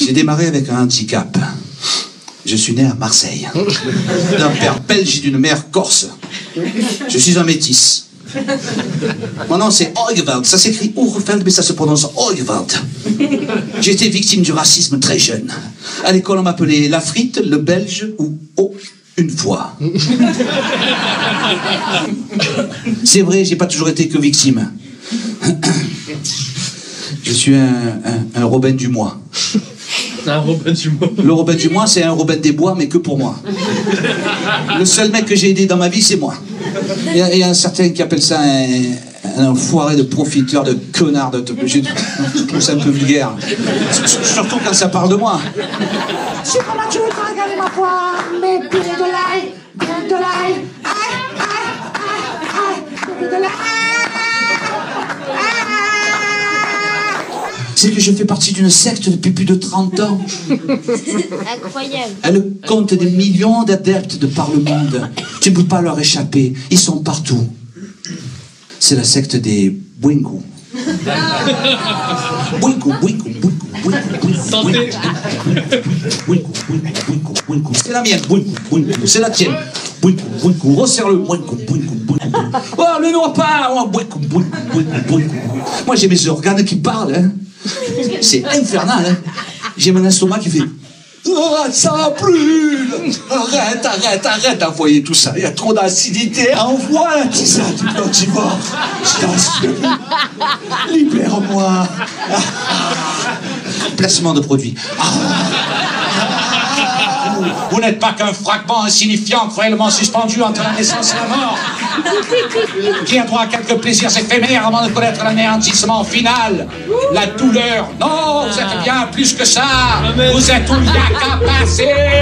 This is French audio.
J'ai démarré avec un handicap. Je suis né à Marseille, d'un père belge et d'une mère corse. Je suis un métis. Mon nom c'est Oegveld, ça s'écrit Oerveld mais ça se prononce Oegveld. J'ai été victime du racisme très jeune. À l'école on m'appelait la frite, le belge ou une fois. C'est vrai, j'ai pas toujours été que victime. Je suis un Robin du Mois. Un Robin du Mois. Le Robin du Mois, c'est un Robin des Bois, mais que pour moi. Le seul mec que j'ai aidé dans ma vie, c'est moi. Il y a un certain qui appelle ça un enfoiré de profiteur, de connard, je trouve ça un peu vulgaire. Surtout quand ça parle de moi. C'est comment tu voudras regarder ma poire, mais plus de l'ail, plus de l'ail, aïe, aïe, aïe, aïe, plus de l'ail. C'est que je fais partie d'une secte depuis plus de 30 ans. Incroyable. Elle compte des millions d'adeptes de par le monde. Tu ne peux pas leur échapper. Ils sont partout. C'est la secte des Bwingu. Bwingu, Bwingu, Bwingu, Bwingu, Tentez. Bwingu, Bwingu, Bwingu. C'est la mienne, Bwingu, Bwingu. C'est la tienne. Bwingu, Bwingu. Resserre-le, Bwingu, Bwingu, Bwingu. Oh, le noir pas, oh, Bwingu, Bwingu, Bwingu, Bwingu. Moi, j'ai mes organes qui parlent, hein. C'est infernal, hein. J'ai mon estomac qui fait... Oh, ça brûle. Arrête, arrête, arrête d'envoyer tout ça. Il y a trop d'acidité. Envoie la tisane du plantivore. Je t'en supplie. Libère-moi. Placement de produit. Vous n'êtes pas qu'un fragment insignifiant, cruellement suspendu entre la naissance et la mort, qui a droit à quelques plaisirs éphémères avant de connaître l'anéantissement final, la douleur. Non, vous êtes bien plus que ça. Vous êtes un Yaka passé.